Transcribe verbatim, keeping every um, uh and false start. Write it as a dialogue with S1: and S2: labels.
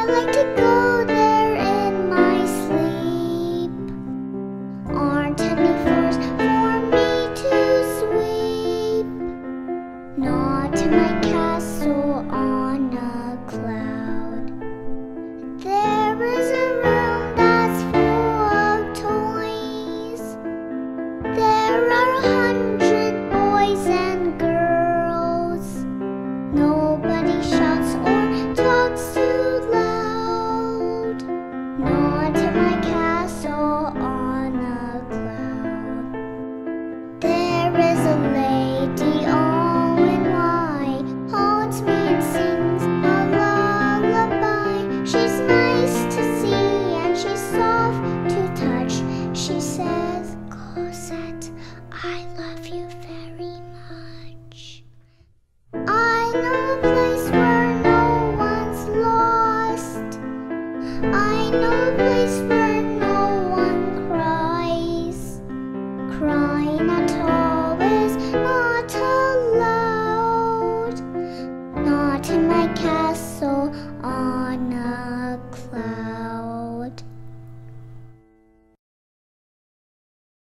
S1: I like to go there in my sleep. Aren't any floors for me to sweep? Not in my castle on a cloud. There is a room that's full of toys. There are a hundred boys and girls. Nobody shouts or talks too loud. Not in my castle on a cloud. There is a lady all in white, haunts me and sings a lullaby. She's nice to see and she's soft to touch. She says, Cosette, I love you very much. I know a place where no one's lost. I know a place where no one cries. Crying at all is not allowed. Not in my castle on